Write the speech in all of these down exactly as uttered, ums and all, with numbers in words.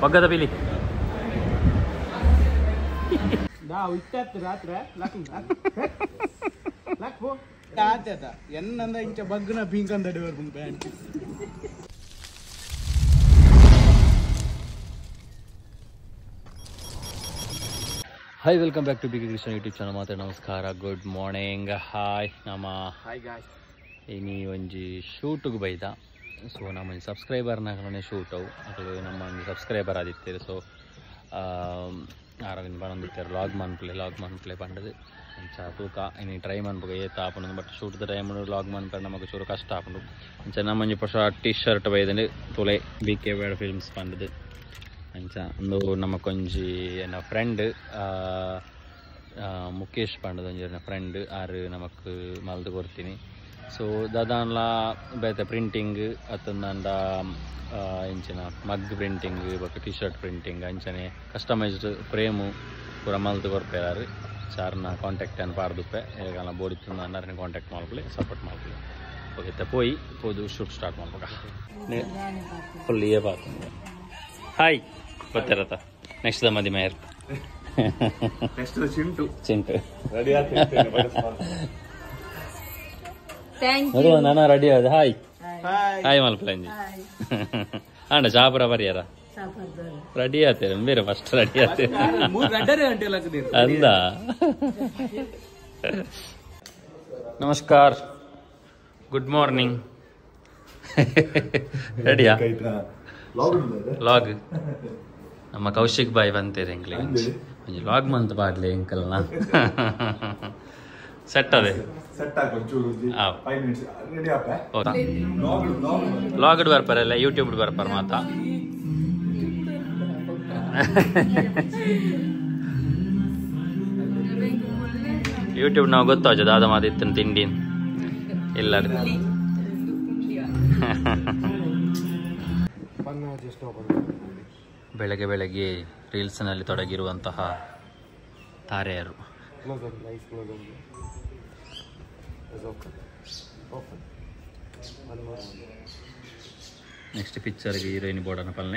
ಪಗ್ಗದ ಪಿಲಿ ಎನ್ನಂದ ಇಂಚ ಬಗ್ಗನ ಪಿಂಕಂದಡಿ ಬರ್ಬು ಪ್ಯಾಂಟ್. ಹಾಯ್ ವೆಲ್ಕಮ್ ಬ್ಯಾಕ್ ಟು ಬಿಗಿ ಕೃಷ್ಣ ಯೂಟ್ಯೂಬ್ ಚಾನಲ್. ಮಾತಾಡಿ ನಮಸ್ಕಾರ, ಗುಡ್ ಮಾರ್ನಿಂಗ್. ಹಾಯ್ ನಮ್ಮ ಹಾಯ್ ಗಾಯ್ಸ್, ಇನಿ ಒಂಜಿ ಶೂಟಿಗೆ ಬೈದ. ಸೊ ನಮ್ಮ ಸಬ್ಸ್ಕ್ರೈಬರ್ನಾಗಲೇ ಶೂಟ್ ಅವು ಅದು ನಮ್ಮ ಒಂದು ಸಬ್ಸ್ಕ್ರೈಬರ್ ಆದಿತ್ತೇರು. ಸೊ ಆರಾಗಿನ ಬಂದಿರ್ತಾರೆ ಲಾಗ್ ಮನ್ಪ್ಲೆ ಲಾಗ್ ಮನ್ಪ್ಲೆ ಪಂಡದು ಇಂಚ ತೂಕ ಇನ್ನು ಟ್ರೈ ಮನ್ಬೇಕು ಏತ ಆಪುಂಡು. ಬಟ್ ಶೂಟ್ದ ಟೈಮ್ ಲಾಗ್ ಮನ್ಪೆ ನಮಗೆ ಚೂರು ಕಷ್ಟ ಆಪುಂಡು. ಇಂಚ ನಮ್ಮಂಜಿ ಪೊಸ ಟಿ ಶರ್ಟ್ ಬೈದಂಡು ತುಲೆ ಬಿ ಕೆ ಬೇಡ ಫಿಲ್ಮ್ಸ್ ಪಂಡದು ಅಂಚ ಒಂದು ನಮ್ಮ ಕೊಂಜಿ ಎನ್ನ ಫ್ರೆಂಡ್ ಮುಖೇಶ್ ಪಂಡದ ಒಂಜಿ ಫ್ರೆಂಡ್ ಆರು ನಮಕ್ ಮಲ್ದು ಕೊಡ್ತೀನಿ. ಸೊ ದಾದಾನ್ಲ ಬೇತೆ ಪ್ರಿಂಟಿಂಗ್ ಅತ್ತಂದ ಇಂಚಿನ ಮಗ್ ಪ್ರಿಂಟಿಂಗ್ ಬೊಕ್ಕ ಟಿ ಶರ್ಟ್ ಪ್ರಿಂಟಿಂಗ್ ಅಂಚನೆ ಕಸ್ಟಮೈಸ್ಡ್ ಫ್ರೇಮು ಪೂರ ಮಲ್ದು ಕೊರ್ಪೇರಾರು. ಸಾರ್ನ ಕಾಂಟ್ಯಾಕ್ಟ್ ಏನು ಪಾರ್ದುಪ್ಪೆ ಈಗ ಬೋಡಿತ್ತು ಅನ್ನಾರನ್ನ ಕಾಂಟ್ಯಾಕ್ಟ್ ಮಾಡ್ಕೊಳ್ಳಿ, ಸಪೋರ್ಟ್ ಮಾಡ್ಕೊಳ್ಳಿ. ಓಕೆ ಪೋಯಿ ಹೋದು ಶೂಟ್ ಸ್ಟಾರ್ಟ್ ಮಾಡ್ಬೇಕ. ಫುಲ್ ಏ ಬಾತ್ ಹಾಯ್ ಗೊತ್ತಿರತ್ತ ನೆಕ್ಸ್ಟ್ ದ ಮದಿ ಮೇಯರ್ ಚಿಂಟು ಚಿಂಟು ನಾನು ರೆಡಿ ಆದ. ಹಾಯ್ ಹಾಯ್ ಮಲ್ಪಲಂಜಿ ಆಂಡ ಚಾಪುರ ಪರಿಯಾರ ರೆಡಿ ಆತೇರ ಬೇರೆ ಫಸ್ಟ್ ರೆಡಿ ಆತೇರ ಅಂದ. ನಮಸ್ಕಾರ, ಗುಡ್ ಮಾರ್ನಿಂಗ್. ರೆಡಿಯಾ ಲಾಗ್ ನಮ್ಮ ಕೌಶಿಕ್ ಬಾಯ್ ಬಂತೀರಿ ಎಂಕ್ಲಿ ಒಂಜಿ ಲಾಗ್ ಮಂತ್ ಪಾಡ್ಲಿ ಎಂಕಲ್ನ ಸೆಟ್ ಅದೇ ಲಾಗ್ಡ್ ಬರ್ಪಾರಲ್ಲ ಯೂಟ್ಯೂಬ್ ಬರ್ಪಾರ ಮಾತ ಯೂಟ್ಯೂಬ್ ನಾವು ಗೊತ್ತಾಜ ದಾದ ಮಾದಿತ್ತಿನ ತಿಂಡಿ ಇಲ್ಲ ಬೆಳಗ್ಗೆ ಬೆಳಗ್ಗೆ ರೀಲ್ಸ್ನಲ್ಲಿ ತೊಡಗಿರುವಂತಹ ತಾರೆಯರು. ನೆಕ್ಸ್ಟ್ ಪಿಕ್ಚರ್ಗೆ ಹೀರೋಯಿನ್ ಬೋರ್ಡನ ಪಲ್ನೆ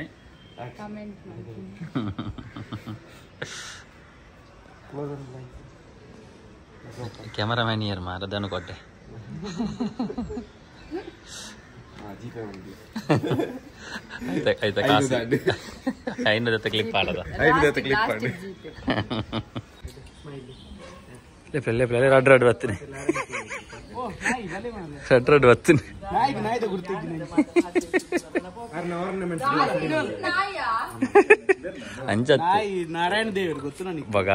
ಕ್ಯಾಮರಾಮ್ಯಾನ್ ಇಯರ್ ಮಾರದನು ಕೊಟ್ಟೆ ಆಯ್ತಾ ಕಾಸು ಐನೂರ ಜೊತೆ ಕ್ಲಿಕ್ ಮಾಡದ ರಡ್ ರಡ್ ಬರ್ತೀನಿ ರಡ್ ರಡ್ ಬರ್ತೀನಿ ಅಂಜತ್ತಿ ನಾರಾಯಣ ದೇವ್ರು ಗೊತ್ತು ನನಗೆ ಬಗ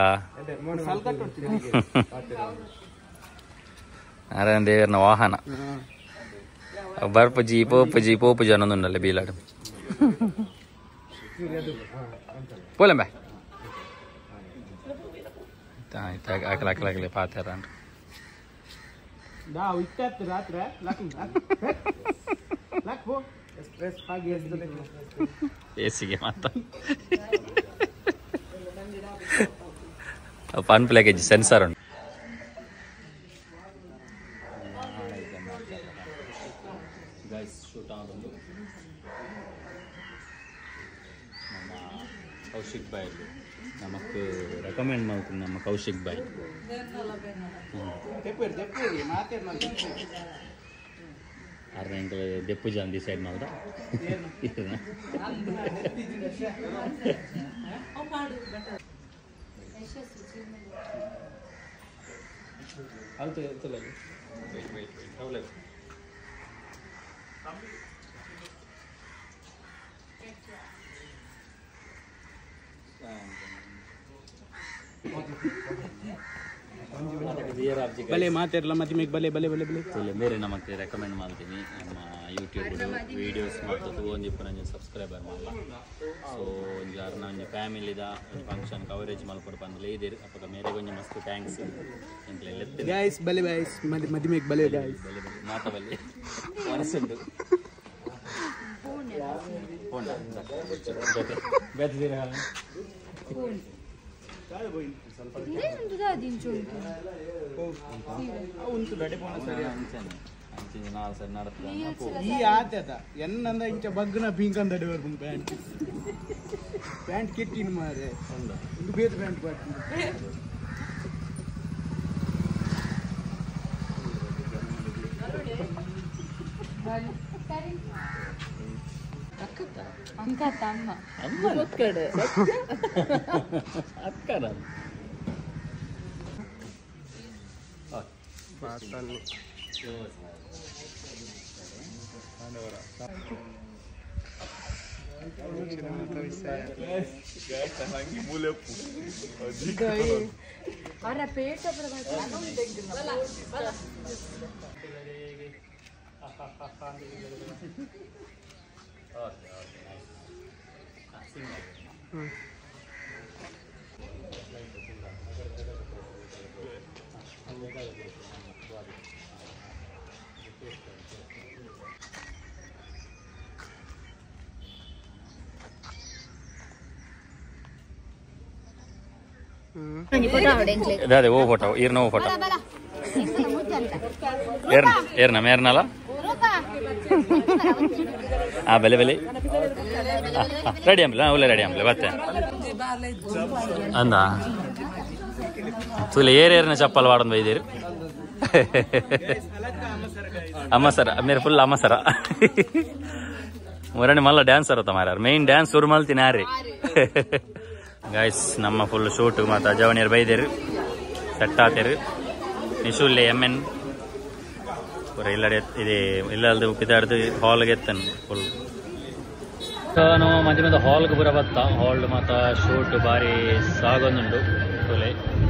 ನಾರಾಯಣ ದೇವರನ ವಾಹನ ಬರ್ಪಜಿ ಪೋಪಜಿ ಪೋಪಜಿ ಅನ್ನೊಂದುಂಡಲ್ಲ ಬೀಲಾಡು ಪೋಲೆ ಬಾ ಅಕಲ ಅಕಲಾಗಲಿ ಪಾತಾರ ಏಸಿಗೆ ಮಾತ ಪನ್ ಪ್ಲೇಕೇಜ್ ಸೆನ್ಸರ್ ಉಂಟು. ಕೌಶಿಕ್ ಬಾಯ್ ನಮಕ್ ರೆಕಮೆಂಡ್ ಮಾಡ್ತೀನಿ ನಮ್ಮ ಕೌಶಿಕ್ ಬಾಯ್ ಆರ್ನ ಎಂಕಲ್ ದೆಪ್ಪು ಜಾನ್ ಡಿಸೈಡ್ ಮಾಡ್ದ ಬಲೆ ಮಾತಾಡಲ್ಲ ಮತ್ತೆ ಮೇಕ್ ಬಲೆ ಬಲೆ ಬಲೆ ಬಲೆ ಬೇರೆ ನಮಗೆ ರೆಕಮೆಂಡ್ ಮಾಡ್ತೀನಿ ನಮ್ಮ ಯೂಟ್ಯೂಬ್ ವೀಡಿಯೋಸ್ ಮತ್ತು ಒಂದು ಇಪ್ಪತ್ತು ಸಬ್ಸ್ಕ್ರೈಬರ್ ಮಾಡಲ್ಲ. ಸೊ ಒಂದು ಯಾರನ್ನ ಒಂದು ಫ್ಯಾಮಿಲಿದ ಒಂದು ಫಂಕ್ಷನ್ ಕವರೇಜ್ ಮಾಡ್ಕೊಂಡು ಬಂದಲೇ ಇದ್ದೀರಿ ಅಪ್ಪ ಮೇರೆ ಕೊಂಚ ಮಸ್ತ್ ಥ್ಯಾಂಕ್ಸ್ ಎಂತ ಗೈಸ್ ಬಲೆ ಗೈಸ್ ಮದಿ ಮೇಕ್ ಬಲೆ ಗೈಸ್ ಬಲೆ ಬಲೆ ಮಾತವಲ್ಲಿ ಮನಸ್ಸುಂಟು ಫೋನ್ ಬೆತ್ತಿದ್ದೀರಾ ಈ ಆತ ಎನ್ನಂದ ಇಂಚ ಬಗ್ಗನ ಪಿಂಕಂದಡಿ ಬರ್ಬು ಪ್ಯಾಂಟ್ ಪ್ಯಾಂಟ್ ಕೆಟ್ಟಿನ ಮಾರೆ ಒಂದು ಬೇರೆ ಪ್ಯಾಂಟ್ ಬರ್ತೀನಿ ಅಂಕತ್ತ ಅಮ್ಮ ಅಮ್ಮ ಒಕ್ಕಡೆ ಅಕ್ಕನ Ora peta para baixo. Não tem que não. Vai lá. ಅದೇ ಓ ಫೋಟೋ ಈರ್ನ ಓ ಫೋಟೋ ಏರ್ನ ಏರ್ನ ಮೇರ್ನಲ್ಲ ಆ ಬೆಲೆ ಬೆಲೆ ರೆಡಿ ಅಂಬ್ಲ ಒಳ್ಳೆ ರೆಡಿ ಅಂಬ್ಲ ಮತ್ತೆ ಅಂದ ತುಲ ಏರೇರ್ನ ಚಪ್ಪಲ್ ವಾಡನ್ ಬೈದಿರು ಅಮ್ಮ ಸರ ಮೇರೆ ಫುಲ್ ಅಮ್ಮ ಸರ ಮೂರನೇ ಮಲ್ಲ ಡ್ಯಾನ್ಸರ್ ಅತ್ತ ಮಾರ ಮೇನ್ ಡ್ಯಾನ್ಸ್ ಶುರು ಮಾಡ್ತೀನಿ ಯಾರಿ ಗೈಸ್ ನಮ್ಮ ಫುಲ್ ಶೂಟ್ ಮತ್ತು ಅಜವಣಿಯರು ಬೈದಿರು ಸೆಟ್ ಆತಿರು ನಿಶುಲ್ಲೆ ಎಮ್ ಎನ್ ಪೂರ ಇಲ್ಲಡೆ ಇದೆ ಇಲ್ಲಲ್ದು ಪಿದಾಡ್ದು ಹಾಲ್ಗೆ ಎತ್ತನು ಫುಲ್ ನಾವು ಮಧ್ಯ ಮಧ್ಯ ಹಾಲ್ಗೆ ಪೂರ ಬತ್ತ ಹಾಲ್ ಮತ್ತು ಶೂಟ್ ಭಾರಿ ಸಾಗೊಂದುಂಡು ಫುಲೆ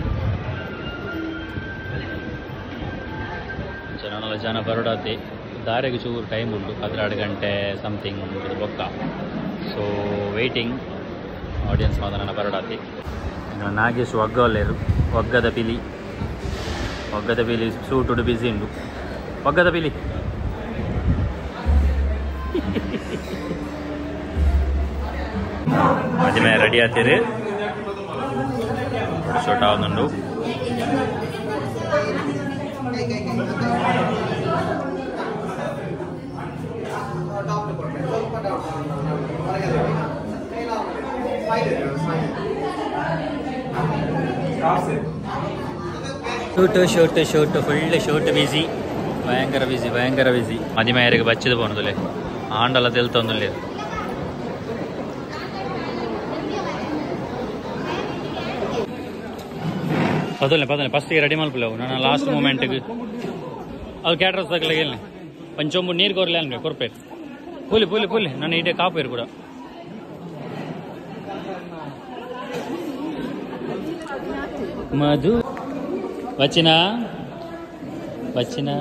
ಜನ ಜನ ಬರೋಡಾತಿ ದಾರಿಗೆ ಚೂರು ಟೈಮ್ ಉಂಟು ಹದಿನಾರು ಗಂಟೆ ಸಮಥಿಂಗ್ ಬೊಕ್ಕ ಸೊ ವೇಟಿಂಗ್ ಆಡಿಯನ್ಸ್ ಮಾತ್ರ ಬರಡಾತಿ ನಾಗೇಶ್ ಒಗ್ಗಲೇರು ಒಗ್ಗದ ಪಿಲಿ ಒಗ್ಗದ ಪಿಲಿ ಸೂಟುಡು ಬಿಸಿ ಉಂಡು ಒಗ್ಗದ ಪಿಲಿ ಮದುವೆ ರೆಡಿ ಆಗ್ತೀರಿ ಶೂಟ್ ಆಗುಂಡು shoot shoot shoot full shoot ಬಿಸಿ ಭಯಂಕರ ಬಿಸಿ ಭಯಂಕರ ಬಿಸಿ ಮದಿಮೆಯರಿಗೆ ಬಚ್ಚಿದು పోనుదులే ఆండల తెలుతోంది లేదు పదలే పదలే ఫస్ట్ రెడీ మల్పులేవు నా లాస్ట్ మూమెంట్కి ಅದು ಕ್ಯಾಟ್ರಸ್ ತಗಲಿಗೆ ಪಂಚೊಂಬು ನೀರು ಕೋರ್ಲೆ ಅನ್ಗೆ ಕೊರ್ಪೇರು ಪೂಲಿ ಪೂಲಿ ಪೂಲಿ ನಾನು ಈಟೆ ಕಾಪೇರು ಕೂಡ ಮಧು వచ్చినా వచ్చినా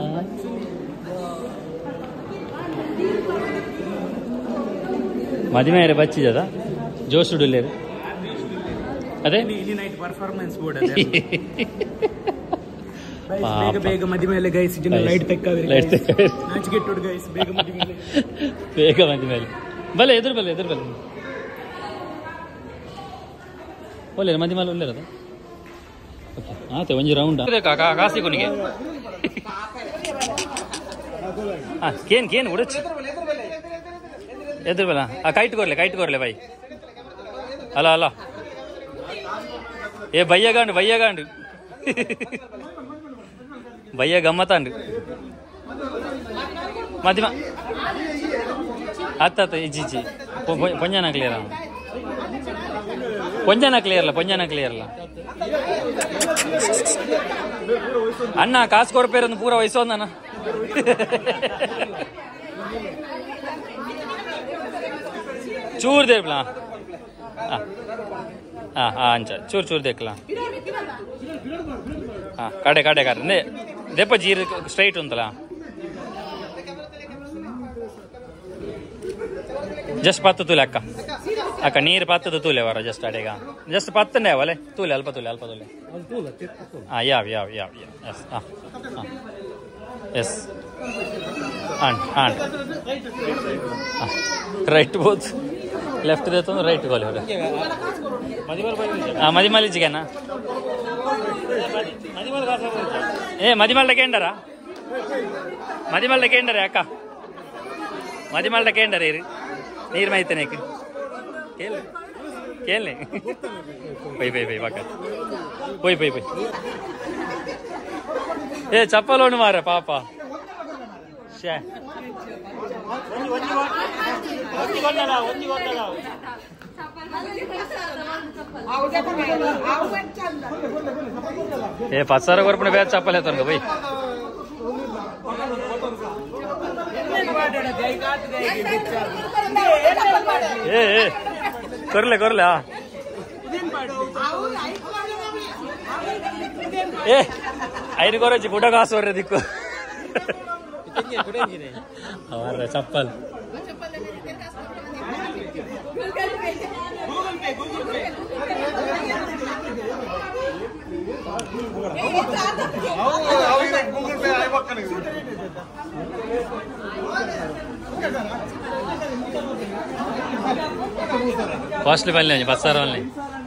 ಮದುವೆ ಬಚ್ಚಿದ ಜೋಶುಡು ಲೇರು ಅದೇ ನೈಟ್ ಪರ್ಫಾರ್ಮೆನ್ಸ್ ಬೋರ್ಡ್ ಬೇಗ ಬೇಗ ಮದುವೆಲೆ ಗೈಸ್ ಲೈಟ್ ತೆಕ್ಕಾವೆ ಲೈಟ್ ತೆಕ್ಕಾವೆ ನಾಚಿಕೆಟ್ಟೋಡು ಗೈಸ್ ಬೇಗ ಮದುವೆಲೆ ಬೇಗ ಮದುವೆಲೆ ಬಲೆ ಎದುರು ಬಲೆ ಎದುರು ಬಲೆ ಒಳ್ಳೆ ಮದಿ ಮೇಲೆ ಒಳ್ಳೆಯದು ಓಕೆ ಆಯ್ತು ಒಂಜಿ ರೌಂಡ್ ಕಾಸಿ ಕೊನಿಗೆ ಹಾಂ ಕೇನ್ ಕೇನ್ ಉಡಚ್ಚು ಎದುರು ಬಲ ಆ ಕೈಟ್ ಕೊರ್ಲೆ ಕೈಟ್ ಕೊರ್ಲೆ ಬೈ ಅಲ್ಲ ಅಲ್ಲ ಏ ಬಯ್ಯಗಾಂಡು ಬಯ್ಯಗಾಂಡು ಬಯ್ಯ ಗಮ್ಮತ್ತಾಂಡು ಮಧ್ಯಮ ಅತ್ತ ಅತ್ತ ಇಜ್ಜಿ ಇಜ್ಜಿ ಪೊಂಜನ ಕ್ಲಿಯರ್ ಪೊಂಜನ ಕ್ಲಿಯರ್ಲ ಪೊಂಜನ ಕ್ಲಿಯರ್ಲ ಅಣ್ಣ ಕಾಸು ಕೊರಪೇರೊಂದು ಪೂರ ವಯಸ್ಸೋಂದನ ಚೂರು ದೇವ್ಲಾ ಹಾಂ ಹಾಂ ಹಾಂ ಅಂಚ ಚೂರು ಚೂರು ದೇಕ್ಲಾ ಹಾಂ ಕಡೆ ಕಡೆ ಕಡೆ ನೇ ದೆಪ್ಪ ಜೀರು ಸ್ಟ್ರೈಟ್ ಉಂತಲ್ಲ ಜಸ್ಟ್ ಪತ್ತು ತೂಲೆ ಅಕ್ಕ ಅಕ್ಕ ನೀರು ಪತ್ತದ ತೂಲೆ ವರ ಜಸ್ಟ್ ಅಡೆಗ ಜಸ್ಟ್ ಪತ್ತಂಡೆ ಅವಲೆ ತೂಲೆ ಅಲ್ಪ ತೂಲೆ ಅಲ್ಪ ತೂಲೆ ಹಾಂ ಯಾವ್ ಯಾವ್ ಯಾವ್ ಯಾವ್ ಎಸ್ ಹಾಂ ಹಾಂ ಎಸ್ ಹಾಂ ಹಾಂ ಹಾಂ ರೈಟ್ ಬೋದು ಲೆಫ್ಟ್ ದೇತು ರೈಟ್ ಗೋಲಿ ಹೊರ ಹಾಂ ಮದಿಮಲಿಜಿಗೆನಾ ಏ ಮದಿಮಲ್ದ ಕೇಂಡರ ಮದಿಮಲ್ದ ಕೇಂಡರೆ ಅಕ್ಕ ಮದಿಮಲ್ದ ಕೇಂಡರೆ ಇರಿ ನೀರು ಮೈತನೇಕ ಕೇಳಿ ಪೈ ಪೈ ಪೈ ಪಕ್ಕ ಪೊಯ್ ಪೈ ಪೈ ಏ ಚಪ್ಪಲೋನು ಮಾರ ಪಾಪ ಶೇ ఏ పది సార్ కొరపున వేద చెప్పలేతాను పోయి ఏ కొరలే కొరలే ఏ ఐదు కొరచి గుడ్డ కాసు దిక్కు చప్పల్ కాస్ట్లీ పని లేదు పది సార్ వాళ్ళని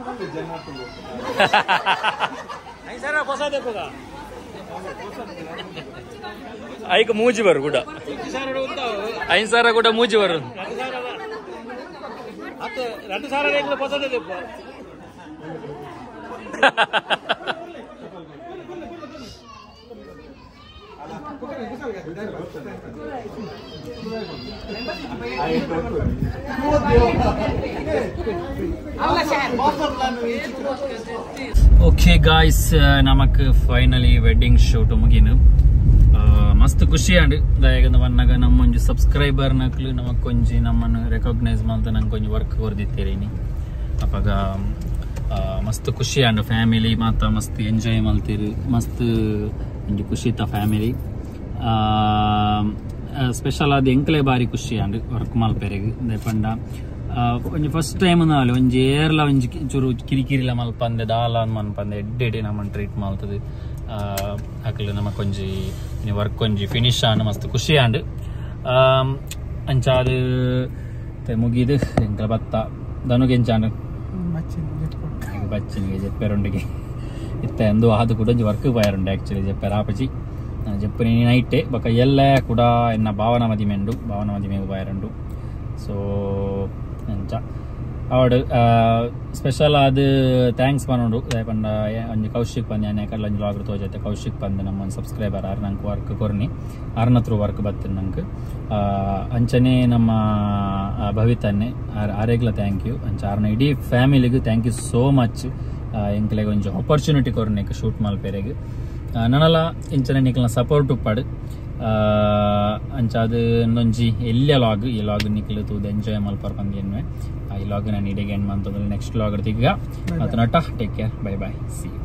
ಐಕ ಮೂಜಿ ಬರು ಕೂಡ ಐದು ಸಾವಿರ ಕೂಡ ಮೂಜಿ ಬರು రెండు సార్లు పొసదే తెప్ప ಓಕೆ ಗಾಯ್ಸ್ ನಮಕ್ ಫೈನಲಿ ವೆಡ್ಡಿಂಗ್ ಶೂಟ್ ಮುಗಿನು ಮಸ್ತ್ ಖುಷಿ ಅಂಡ್ ದಯಗಂದ ಬನ್ನಾಗ ನಮ್ಮ ಒಂಜಿ ಸಬ್ಸ್ಕ್ರೈಬರ್ ನಕ್ಲು ನಮಕ್ ಕೊಂಚಿ ನಮ್ಮನ್ನು ರೆಕಾಗ್ನೈಸ್ ಮಾಡ್ತಾ ನಂಗೆ ಕೊಂಚ ವರ್ಕ್ ಕೊರ್ದಿತ್ತೀರಿನಿ ಅಪ್ಪಾಗ ಮಸ್ತ್ ಖುಷಿ ಅಂಡ್ ಫ್ಯಾಮಿಲಿ ಮಾತ ಮಸ್ತ್ ಎಂಜಾಯ್ ಮಲ್ತೀರಿ ಮಸ್ತ್ ಒಂಜಿ ಖುಷಿ ಇತ್ತ ಫ್ಯಾಮಿಲಿ ಸ್ಪೆಷಲ್ ಆದ ಎಂಕ್ಲೆ ಬಾರಿ ಖುಷಿ ಅಂಡ್ ವರ್ಕ್ ಮಲ್ಪೆರೆಗ್ ದಯಪಂಡ ಒಂಜಿ ಫಸ್ಟ್ ಟೈಮ್ ನಾಲೆ ಒಂಜಿ ಏರ್ಲ ಒಂಜಿ ಚೂರು ಕಿರಿಕಿರಿಲ ಮಲ್ಪಂದೆ ದಾಲ ಮನ್ಪಂದೆ ಎಡ್ಡೆ ಎಡ್ಡೆ ನಮ್ಮನ್ನು ಟ್ರೀಟ್ ಮಾಡ್ತದೆ ಅಕ್ಲು ನಮಕ್ ಒಂಜಿ ವರ್ಕ್ ಒಂಜಿ ಫಿನಿಶ್ ಆಂಡ್ ಮಸ್ತ್ ಖುಷಿ ಆಂಡ್ ಅಂಚಾದ್ ಮುಗಿದು ಎಂಕ್ಲ ಬತ್ತ ಧನುಗೆ ಎಂಚಾಂಡ್ ಬಚ್ಚಿನಿಗೆ ಜೆಪ್ಪೆರೊಂಡಿಗೆ ಇತ್ತ ಎಂದು ಅದು ಕೂಡ ಒಂಜಿ ವರ್ಕ್ ಪೋಯಾರುಂಡೆ ಆ್ಯಕ್ಚುಲಿ ಜೆಪ್ಪೆರ ಆಪಚಿ ಜೆಪ್ಪನಿ ನೈಟೆ ಬೊಕ ಎಲ್ಲ ಕೂಡ ಎನ್ನ ಭಾವನ ಮದಿಮೆಂಡು ಭಾವನ ಮದಿಮೆಗೆ ಪೋಯಾರುಂಡು ಸೊ ಎಂಚ ಅವಡು ಸ್ಪೆಷಲ್ ಆದ ಥ್ಯಾಂಕ್ಸ್ ಪನೋಡು ಪಂಡ ಒಂಜಿ ಕೌಶಿಕ್ ಪಂದೆ ಅನ್ನ ಕಡ್ಲ ಒಂಜಿ ಲಾಗ್ರು ತೋಜತ್ತೆ ಕೌಶಿಕ್ ಪಂದೆ ನಮ್ಮ ಸಬ್ಸ್ಕ್ರೈಬರ್ ಆರ್ ನಂಗೆ ವರ್ಕ್ ಕೊರ್ನಿ ಆರ್ನ ತ್ರೂ ವರ್ಕ್ ಬರ್ತೇನೆ ನಂಗೆ ಅಂಚನೆ ನಮ್ಮ ಭವಿತನ್ನೆ ಆರೇಗ್ಲ ಥ್ಯಾಂಕ್ ಯು ಅಂಚ ಆರ್ನ ಇಡೀ ಫ್ಯಾಮಿಲಿಗೂ ಥ್ಯಾಂಕ್ ಯು ಸೋ ಮಚ್ ಎಂಕ್ಲೆಗೆ ಒಂಜಿ ಆಪರ್ಚುನಿಟಿ ಕೊರ್ನೆಕ್ ಶೂಟ್ ಮಲ್ಪೆರೆಗ್ ನನಲ ಇಂಚನೆ ನಿಕ್ಲ ಸಪೋರ್ಟ್ ಉಪ್ಪಡು ಅಂಚಾದ ಒಂಜಿ ಎಲ್ಲಿಯ ಲಾಗ್ ಈ ಲಾಗ್ ನಿಕ್ಲು ತೂದು ಎಂಜಾಯ್ ಮಲ್ಪರ್ ಬಂದಿನ್ವೆ ಈ ಲಾಗ್ ನಾನು ಇಡೆಗೆ ಎಂಡ್ ಮಾಡ್ತಂದ್ರೆ ನೆಕ್ಸ್ಟ್ ಲಾಗ್ ತಿರ್ಗ ಮತ್ತು ನಟ take care bye bye C